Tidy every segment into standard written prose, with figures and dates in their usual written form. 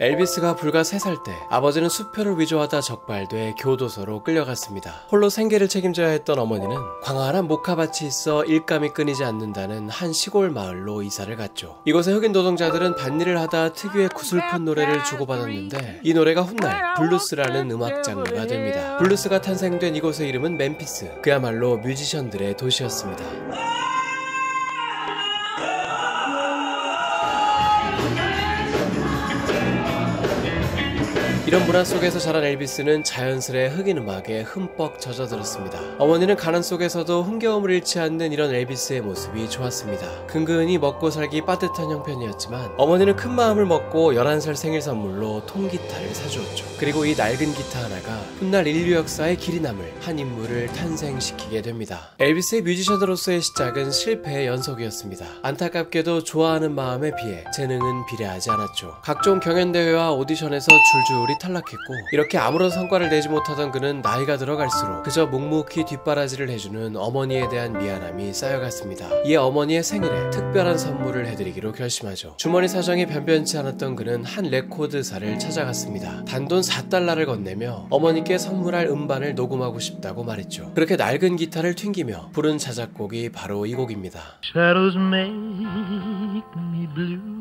엘비스가 불과 3살 때 아버지는 수표를 위조하다 적발돼 교도소로 끌려갔습니다. 홀로 생계를 책임져야 했던 어머니는 광활한 목화밭이 있어 일감이 끊이지 않는다는 한 시골 마을로 이사를 갔죠. 이곳의 흑인 노동자들은 밭일을 하다 특유의 구슬픈 노래를 주고받았는데 이 노래가 훗날 블루스라는 음악 장르가 됩니다. 블루스가 탄생된 이곳의 이름은 멤피스, 그야말로 뮤지션들의 도시였습니다. 이런 문화 속에서 자란 엘비스는 자연스레 흑인 음악에 흠뻑 젖어들었습니다. 어머니는 가난 속에서도 흥겨움을 잃지 않는 이런 엘비스의 모습이 좋았습니다. 근근히 먹고 살기 빠듯한 형편이었지만 어머니는 큰 마음을 먹고 11살 생일 선물로 통기타를 사주었죠. 그리고 이 낡은 기타 하나가 훗날 인류 역사에 길이 남을 한 인물을 탄생시키게 됩니다. 엘비스의 뮤지션으로서의 시작은 실패의 연속이었습니다. 안타깝게도 좋아하는 마음에 비해 재능은 비례하지 않았죠. 각종 경연대회와 오디션에서 줄줄이 탈락했고, 이렇게 아무런 성과를 내지 못하던 그는 나이가 들어갈수록 그저 묵묵히 뒷바라지를 해주는 어머니에 대한 미안함이 쌓여갔습니다. 이에 어머니의 생일에 특별한 선물을 해드리기로 결심하죠. 주머니 사정이 변변치 않았던 그는 한 레코드사를 찾아갔습니다. 단돈 4달러를 건네며 어머니께 선물할 음반을 녹음하고 싶다고 말했죠. 그렇게 낡은 기타를 튕기며 부른 자작곡이 바로 이 곡입니다. Shadows make me blue.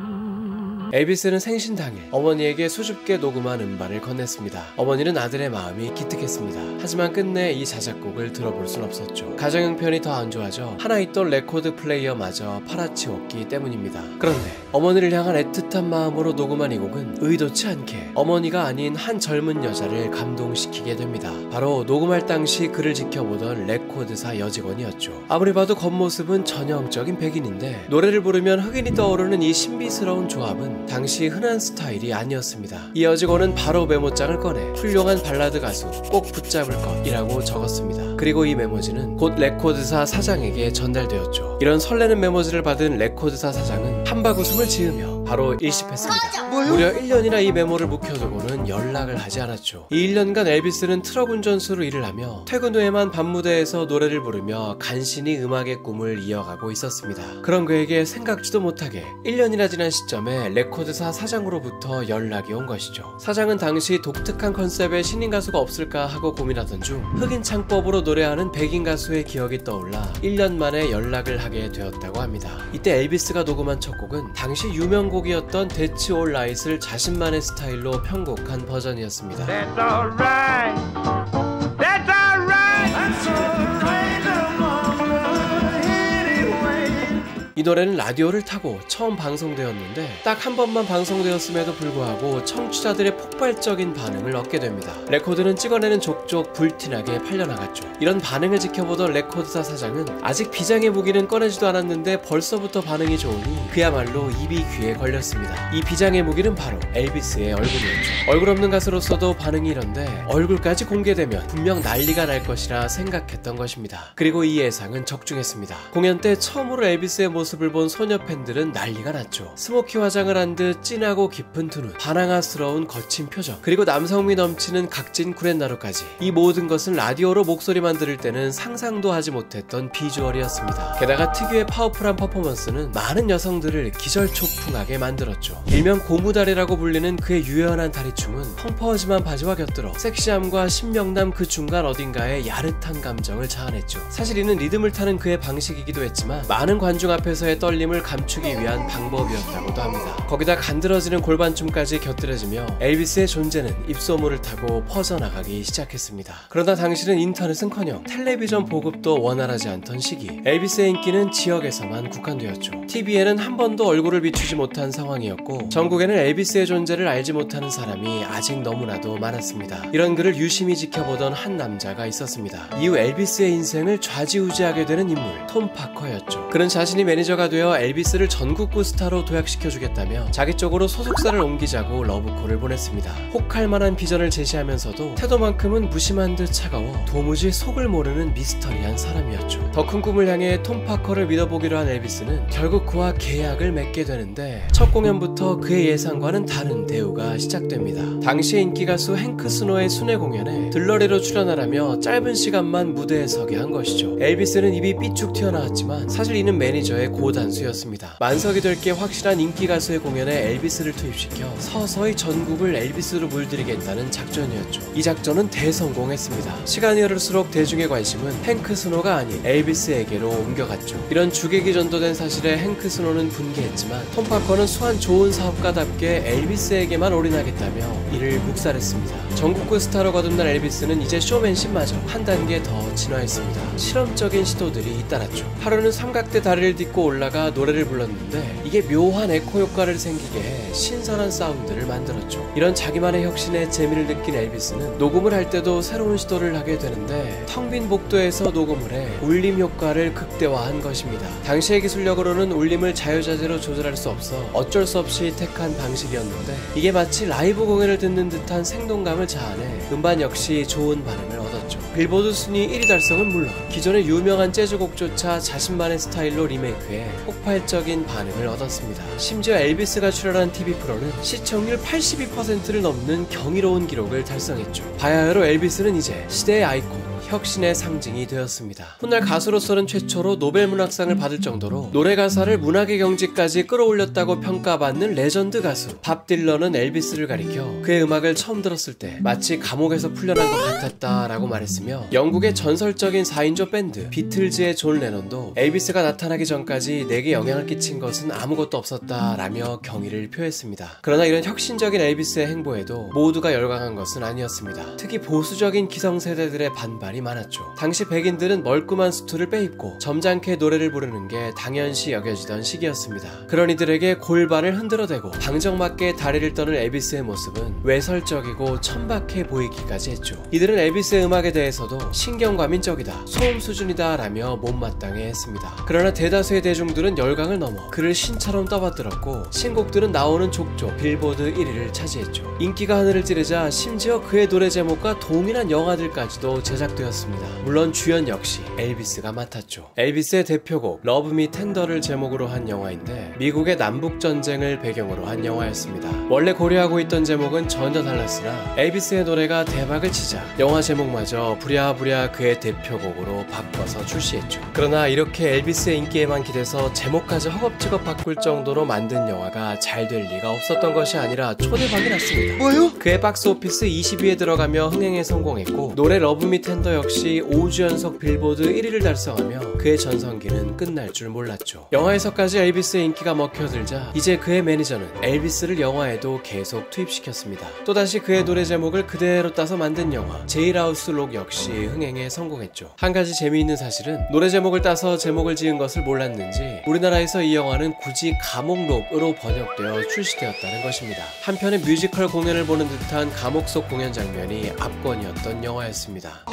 엘비스는 생신 당일 어머니에게 수줍게 녹음한 음반을 건넸습니다. 어머니는 아들의 마음이 기특했습니다. 하지만 끝내 이 자작곡을 들어볼 순 없었죠. 가정 형편이 더 안 좋아져 하나 있던 레코드 플레이어마저 팔아치웠기 때문입니다. 그런데 어머니를 향한 애틋한 마음으로 녹음한 이 곡은 의도치 않게 어머니가 아닌 한 젊은 여자를 감동시키게 됩니다. 바로 녹음할 당시 그를 지켜보던 레코드사 여직원이었죠. 아무리 봐도 겉모습은 전형적인 백인인데 노래를 부르면 흑인이 떠오르는 이 신비스러운 조합은 당시 흔한 스타일이 아니었습니다. 이 여직원은 바로 메모장을 꺼내 훌륭한 발라드 가수 꼭 붙잡을 것이라고 적었습니다. 그리고 이 메모지는 곧 레코드사 사장에게 전달되었죠. 이런 설레는 메모지를 받은 레코드사 사장은 한바구음을 지으며 바로 일십했습니다. 무려 1년이나 이 메모를 묵혀두고는 연락을 하지 않았죠. 이 1년간 엘비스는 트럭 운전수로 일을 하며 퇴근 후에만 밤무대에서 노래를 부르며 간신히 음악의 꿈을 이어가고 있었습니다. 그런 그에게 생각지도 못하게 1년이나 지난 시점에 레코드사 사장으로부터 연락이 온 것이죠. 사장은 당시 독특한 컨셉의 신인 가수가 없을까 하고 고민하던 중 흑인 창법으로 노래하는 백인 가수의 기억이 떠올라 1년 만에 연락을 하게 되었다고 합니다. 이때 엘비스가 녹음한 첫 곡은 당시 유명곡이었던 That's Alright을 자신만의 스타일로 편곡한 버전이었습니다. That's alright. That's alright. That's alright. 이 노래는 라디오를 타고 처음 방송되었는데 딱 한 번만 방송되었음에도 불구하고 청취자들의 폭발적인 반응을 얻게 됩니다. 레코드는 찍어내는 족족 불티나게 팔려나갔죠. 이런 반응을 지켜보던 레코드사 사장은 아직 비장의 무기는 꺼내지도 않았는데 벌써부터 반응이 좋으니 그야말로 입이 귀에 걸렸습니다. 이 비장의 무기는 바로 엘비스의 얼굴이었죠. 얼굴 없는 가수로서도 반응이 이런데 얼굴까지 공개되면 분명 난리가 날 것이라 생각했던 것입니다. 그리고 이 예상은 적중했습니다. 공연 때 처음으로 엘비스의 모습을 본 소녀 팬들은 난리가 났죠. 스모키 화장을 한 듯 진하고 깊은 두 눈, 반항아스러운 거친 표정, 그리고 남성미 넘치는 각진 구렛나루까지, 이 모든 것은 라디오로 목소리만 들을 때는 상상도 하지 못했던 비주얼이었습니다. 게다가 특유의 파워풀한 퍼포먼스는 많은 여성들을 기절초풍하게 만들었죠. 일명 고무다리라고 불리는 그의 유연한 다리춤은 펑퍼짐한 바지와 곁들어 섹시함과 신명남 그 중간 어딘가에 야릇한 감정을 자아냈죠. 사실 이는 리듬을 타는 그의 방식이기도 했지만 많은 관중 앞에서의 떨림을 감추기 위한 방법이었다고도 합니다. 거기다 간드러지는 골반춤까지 곁들여지며 엘비스의 존재는 입소문을 타고 퍼져나가기 시작했습니다. 그러나 당시는 인터넷은커녕 텔레비전 보급도 원활하지 않던 시기, 엘비스의 인기는 지역에서만 국한되었죠. TV에는 한 번도 얼굴을 비추지 못한 상황이었고 전국에는 엘비스의 존재를 알지 못하는 사람이 아직 너무나도 많았습니다. 이런 그를 유심히 지켜보던 한 남자가 있었습니다. 이후 엘비스의 인생을 좌지우지하게 되는 인물, 톰 파커였죠. 그는 자신이 매니저가 되어 엘비스를 전국구 스타로 도약시켜주겠다며 자기 쪽으로 소속사를 옮기자고 러브콜을 보냈습니다. 혹할 만한 비전을 제시하면서도 태도만큼은 무심한 듯 차가워 도무지 속을 모르는 미스터리한 사람이었죠. 더 큰 꿈을 향해 톰 파커를 믿어보기로 한 엘비스는 결국 그와 계약을 맺게 되는데 첫 공연부터 그의 예상과는 다른 대우가 시작됩니다. 당시의 인기가수 행크 스노의 순회 공연에 들러리로 출연하라며 짧은 시간만 무대에 서게 한 것이죠. 엘비스는 입이 삐쭉 튀어나왔지만 사실 이는 매니저의 고단수였습니다. 만석이 될 게 확실한 인기 가수의 공연에 엘비스를 투입시켜 서서히 전국을 엘비스로 물들이겠다는 작전이었죠. 이 작전은 대성공했습니다. 시간이 흐를수록 대중의 관심은 행크 스노가 아닌 엘비스에게로 옮겨갔죠. 이런 주객이 전도된 사실에 행크 스노는 분개했지만 톰 파커는 수완 좋은 사업가답게 엘비스에게만 올인하겠다며 이를 묵살했습니다. 전국구 스타로 거듭난 엘비스는 이제 쇼맨십마저 한 단계 더 진화했습니다. 실험적인 시도들이 잇따랐죠. 하루는 삼각대 다리를 딛고 올라가 노래를 불렀는데 이게 묘한 에코 효과를 생기게 해 신선한 사운드를 만들었죠. 이런 자기만의 혁신에 재미를 느낀 엘비스는 녹음을 할 때도 새로운 시도를 하게 되는데 텅 빈 복도에서 녹음을 해 울림 효과를 극대화한 것입니다. 당시의 기술력으로는 울림을 자유자재로 조절할 수 없어 어쩔 수 없이 택한 방식이었는데 이게 마치 라이브 공연을 듣는 듯한 생동감을 자아내 음반 역시 좋은 반응을 얻었죠. 빌보드 순위 1위 달성은 물론 기존의 유명한 재즈곡조차 자신만의 스타일로 리메이크해 폭발적인 반응을 얻었습니다. 심지어 엘비스가 출연한 TV 프로는 시청률 82%를 넘는 경이로운 기록을 달성했죠. 바야흐로 엘비스는 이제 시대의 아이콘, 혁신의 상징이 되었습니다. 훗날 가수로서는 최초로 노벨문학상을 받을 정도로 노래 가사를 문학의 경지까지 끌어올렸다고 평가받는 레전드 가수 밥 딜런은 엘비스를 가리켜 그의 음악을 처음 들었을 때 마치 감옥에서 풀려난 것 같았다라고 말했으며 영국의 전설적인 4인조 밴드 비틀즈의 존 레논도 엘비스가 나타나기 전까지 내게 영향을 끼친 것은 아무것도 없었다라며 경의를 표했습니다. 그러나 이런 혁신적인 엘비스의 행보에도 모두가 열광한 것은 아니었습니다. 특히 보수적인 기성세대들의 반발이 많았죠. 당시 백인들은 멀끔한 수트를 빼입고 점잖게 노래를 부르는 게 당연시 여겨지던 시기였습니다. 그런 이들에게 골반을 흔들어대고 방정맞게 다리를 떠는 엘비스의 모습은 외설적이고 천박해 보이기까지 했죠. 이들은 엘비스의 음악에 대해서도 신경과민적이다, 소음 수준이다 라며 못마땅해 했습니다. 그러나 대다수의 대중들은 열광을 넘어 그를 신처럼 떠받들었고 신곡들은 나오는 족족 빌보드 1위를 차지했죠. 인기가 하늘을 찌르자 심지어 그의 노래 제목과 동일한 영화들까지도 제작되었습니다. 물론 주연 역시 엘비스가 맡았죠. 엘비스의 대표곡 러브 미 텐더를 제목으로 한 영화인데 미국의 남북전쟁을 배경으로 한 영화였습니다. 원래 고려하고 있던 제목은 전혀 달랐으나 엘비스의 노래가 대박을 치자 영화 제목마저 부랴부랴 그의 대표곡으로 바꿔서 출시했죠. 그러나 이렇게 엘비스의 인기에만 기대서 제목까지 허겁지겁 바꿀 정도로 만든 영화가 잘 될 리가 없었던 것이 아니라 초대박이 났습니다. 뭐요? 그의 박스오피스 20위에 들어가며 흥행에 성공했고 노래 러브 미 텐더 역시 5주 연속 빌보드 1위를 달성하며 그의 전성기는 끝날 줄 몰랐죠. 영화에서까지 엘비스의 인기가 먹혀들자 이제 그의 매니저는 엘비스를 영화에도 계속 투입시켰습니다. 또다시 그의 노래 제목을 그대로 따서 만든 영화 제일하우스 록 역시 흥행에 성공했죠. 한 가지 재미있는 사실은 노래 제목을 따서 제목을 지은 것을 몰랐는지 우리나라에서 이 영화는 굳이 감옥록으로 번역되어 출시되었다는 것입니다. 한편의 뮤지컬 공연을 보는 듯한 감옥 속 공연 장면이 압권이었던 영화였습니다.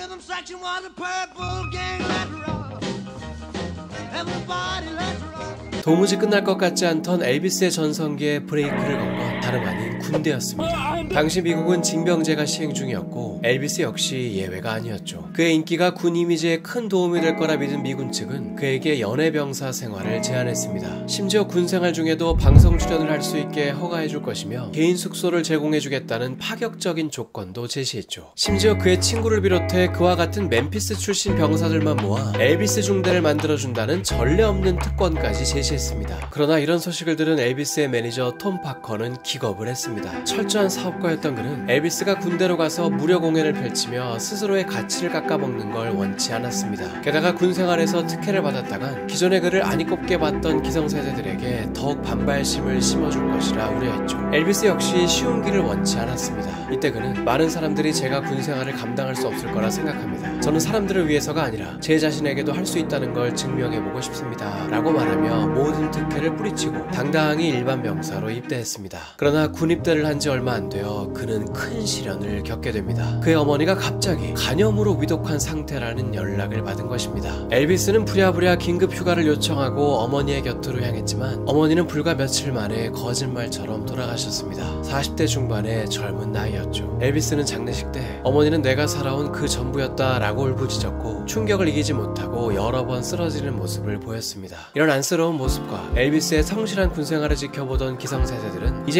도무지 끝날 것 같지 않던 엘비스의 전성기에 브레이크를 건 건 다름 아닌 군대였습니다. 당시 미국은 징병제가 시행 중이었고 엘비스 역시 예외가 아니었죠. 그의 인기가 군 이미지에 큰 도움이 될 거라 믿은 미군 측은 그에게 연애병사 생활을 제안했습니다. 심지어 군 생활 중에도 방송 출연을 할 수 있게 허가해 줄 것이며 개인 숙소를 제공해 주겠다는 파격적인 조건도 제시했죠. 심지어 그의 친구를 비롯해 그와 같은 멤피스 출신 병사들만 모아 엘비스 중대를 만들어준다는 전례 없는 특권까지 제시했습니다. 그러나 이런 소식을 들은 엘비스의 매니저 톰 파커는 기겁을 했습니다. 철저한 사업가였던 그는 엘비스가 군대로 가서 무료 공연을 펼치며 스스로의 가치를 깎아먹는 걸 원치 않았습니다. 게다가 군 생활에서 특혜를 받았다간 기존의 그를 아니 꼽게 봤던 기성세대들에게 더욱 반발심을 심어줄 것이라 우려했죠. 엘비스 역시 쉬운 길을 원치 않았습니다. 이때 그는 많은 사람들이 제가 군 생활을 감당할 수 없을 거라 생각합니다. 저는 사람들을 위해서가 아니라 제 자신에게도 할 수 있다는 걸 증명해보고 싶습니다. 라고 말하며 모든 특혜를 뿌리치고 당당히 일반 병사로 입대했습니다. 그러나 군 입대를 한 지 얼마 안 되어 그는 큰 시련을 겪게 됩니다. 그의 어머니가 갑자기 간염으로 위독한 상태라는 연락을 받은 것입니다. 엘비스는 부랴부랴 긴급 휴가를 요청하고 어머니의 곁으로 향했지만 어머니는 불과 며칠 만에 거짓말처럼 돌아가셨습니다. 40대 중반의 젊은 나이였죠. 엘비스는 장례식 때 어머니는 내가 살아온 그 전부였다라고 울부짖었고 충격을 이기지 못하고 여러 번 쓰러지는 모습을 보였습니다. 이런 안쓰러운 모습과 엘비스의 성실한 군생활을 지켜보던 기성세대들은 이제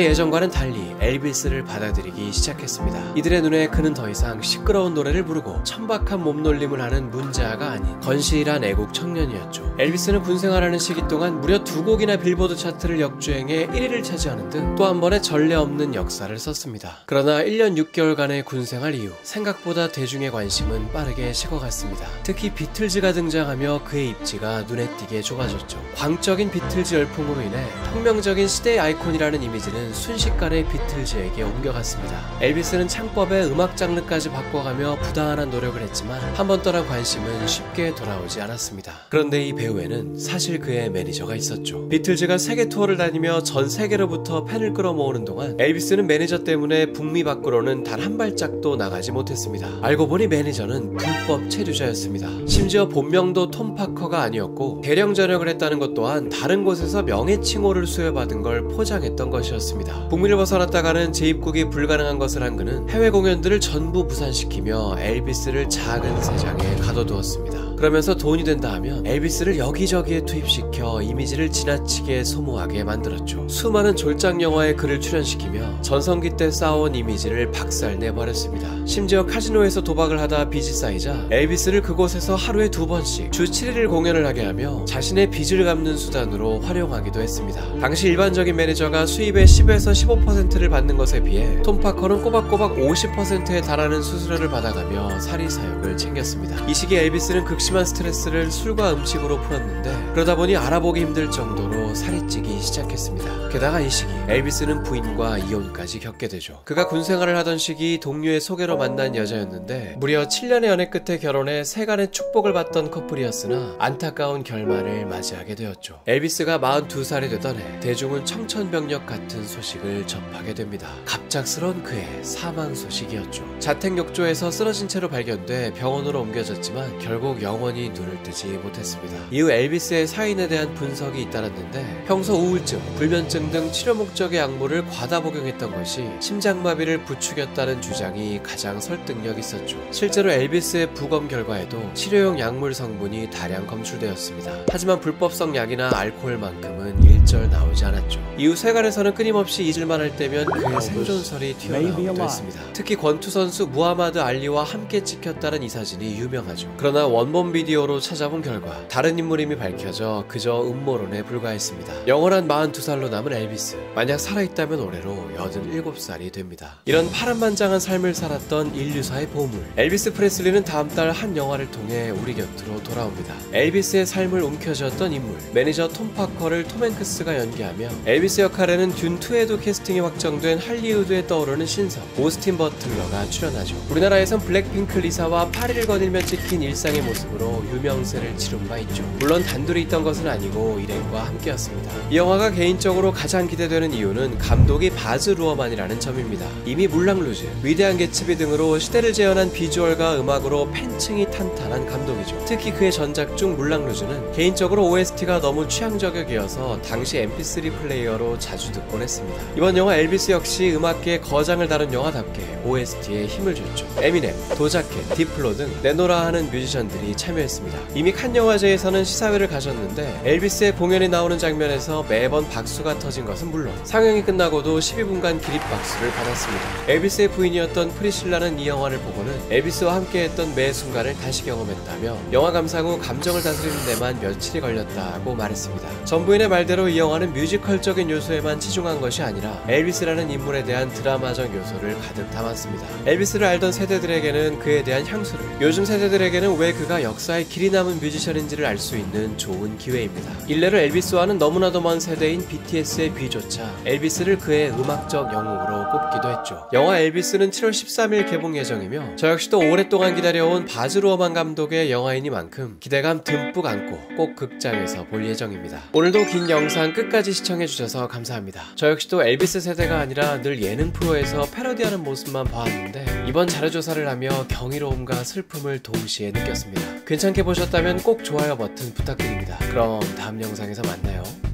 예전과는 달리 엘비스를 받아들이기 시작했습니다. 이들의 눈에 그는 더 이상 시끄러운 노래를 부르고 천박한 몸놀림을 하는 문제아가 아닌 건실한 애국 청년이었죠. 엘비스는 군생활하는 시기 동안 무려 2곡이나 빌보드 차트를 역주행해 1위를 차지하는 등 또 한 번의 전례 없는 역사를 썼습니다. 그러나 1년 6개월간의 군생활 이후 생각보다 대중의 관심은 빠르게 식어갔습니다. 특히 비틀즈가 등장하며 그의 입지가 눈에 띄게 좁아졌죠. 광적인 비틀즈 열풍으로 인해 혁명적인 시대의 아이콘이라는 이미지는 순식간에 비틀즈에게 옮겨갔습니다. 엘비스는 창법의 음악 장르까지 바꿔가며 부단한 노력을 했지만 한 번 떠난 관심은 쉽게 돌아오지 않았습니다. 그런데 이 배우에는 사실 그의 매니저가 있었죠. 비틀즈가 세계 투어를 다니며 전 세계로부터 팬을 끌어모으는 동안 엘비스는 매니저 때문에 북미 밖으로는 단 한 발짝도 나가지 못했습니다. 알고 보니 매니저는 불법 체류자였습니다. 심지어 본명도 톰 파커가 아니었고 대령 전역을 했다는 것 또한 다른 곳에서 명예칭호를 수여받은 걸 포장했던 것이었습니다. 북미를 벗어났다가는 재입국이 불가능한 것을 한 그는 해외 공연들을 전부 무산시키며 엘비스를 작은 세상에 가둬두었습니다. 그러면서 돈이 된다 하면 엘비스를 여기저기에 투입시켜 이미지를 지나치게 소모하게 만들었죠. 수많은 졸작 영화에 그를 출연시키며 전성기 때 쌓아온 이미지를 박살내버렸습니다. 심지어 카지노에서 도박을 하다 빚이 쌓이자 엘비스를 그곳에서 하루에 2번씩 주 7일을 공연을 하게 하며 자신의 빚을 갚는 수단으로 활용하기도 했습니다. 당시 일반적인 매니저가 수입의 10에서 15%를 받는 것에 비해 톰 파커는 꼬박꼬박 50%에 달하는 수수료를 받아가며 사리사욕을 챙겼습니다. 이 시기 엘비스는 극심한 스트레스를 술과 음식으로 풀었는데 그러다 보니 알아보기 힘들 정도로 살이 찌기 시작했습니다. 게다가 이 시기 엘비스는 부인과 이혼까지 겪게 되죠. 그가 군생활을 하던 시기 동료의 소개로 만난 여자였는데 무려 7년의 연애 끝에 결혼해 세간의 축복을 받던 커플이었으나 안타까운 결말을 맞이하게 되었죠. 엘비스가 42살이 되던 해 대중은 청천벽력 같은 소식을 접하게 됩니다. 갑작스런 그의 사망 소식이었죠. 자택욕조에서 쓰러진 채로 발견돼 병원으로 옮겨졌지만 결국 영원히 눈을 뜨지 못했습니다. 이후 엘비스의 사인에 대한 분석이 잇따랐는데 평소 우울증, 불면증 등 치료 목적의 약물을 과다 복용했던 것이 심장마비를 부추겼다는 주장이 가장 설득력 있었죠. 실제로 엘비스의 부검 결과에도 치료용 약물 성분이 다량 검출되었습니다. 하지만 불법성 약이나 알코올만큼은 일절 나오지 않았죠. 이후 세간에서는 끊임없이 잊을만 할 때면 그의 생존설이 튀어나오기도 했습니다. 특히 권투 선수 무하마드 알리와 함께 찍혔다는 이 사진이 유명하죠. 그러나 원본 비디오로 찾아본 결과 다른 인물임이 밝혀져 그저 음모론에 불과했습니다. 영원한 42살로 남은 엘비스, 만약 살아있다면 올해로 87살이 됩니다. 이런 파란만장한 삶을 살았던 인류사의 보물 엘비스 프레슬리는 다음 달 한 영화를 통해 우리 곁으로 돌아옵니다. 엘비스의 삶을 움켜쥐었던 인물 매니저 톰 파커를 톰 행크스가 연기하며 엘비스 역할에는 듄2에도 캐스팅이 확정된 할리우드에 떠오르는 신성 오스틴 버틀러가 출연하죠. 우리나라에선 블랙핑크 리사와 8일을 거닐며 찍힌 일상의 모습으로 유명세를 치른 바 있죠. 물론 단둘이 있던 것은 아니고 일행과 함께였습니다. 이 영화가 개인적으로 가장 기대되는 이유는 감독이 바즈 루어만이라는 점입니다. 이미 물랑루즈, 위대한 개츠비 등으로 시대를 재현한 비주얼과 음악으로 팬층이 탄탄한 감독이죠. 특히 그의 전작 중 물랑루즈는 개인적으로 OST가 너무 취향저격이어서 당시 MP3 플레이어로 자주 듣곤 했습니다. 이번 영화 엘비스 역시 음악계의 거장을 다룬 영화답게 OST에 힘을 줬죠. 에미넴, 도자켓, 디플로 등 내노라 하는 뮤지션들이 참여했습니다. 이미 칸 영화제에서는 시사회를 가졌는데 엘비스의 공연이 나오는 장면에서 매번 박수가 터진 것은 물론 상영이 끝나고도 12분간 기립박수를 받았습니다. 엘비스의 부인이었던 프리실라는 이 영화를 보고는 엘비스와 함께했던 매 순간을 다시 경험했다며 영화 감상 후 감정을 다스리는 데만 며칠이 걸렸다고 말했습니다. 전 부인의 말대로 이 영화는 뮤지컬적인 요소에만 치중한 것이 아니라 엘비스라는 인물에 대한 드라마적 요소를 가득 담았습니다. 엘비스를 알던 세대들에게는 그에 대한 향수를, 요즘 세대들에게는 왜 그가 역사에 길이 남은 뮤지션인지를 알 수 있는 좋은 기회입니다. 일례로 엘비스와는 너무나도 먼 세대인 BTS의 비조차 엘비스를 그의 음악적 영웅으로 꼽기도 했죠. 영화 엘비스는 7월 13일 개봉 예정이며 저 역시도 오랫동안 기다려온 바즈 루어만 감독의 영화이니만큼 기대감 듬뿍 안고 꼭 극장에서 볼 예정입니다. 오늘도 긴 영상 끝까지 시청해주셔서 감사합니다. 저 역시도 엘비스 세대가 아니라 늘 예능 프로에서 패러디하는 모습만 봐왔는데 이번 자료조사를 하며 경이로움과 슬픔을 동시에 느꼈습니다. 괜찮게 보셨다면 꼭 좋아요 버튼 부탁드립니다. 그럼 다음 영상에서 만나요.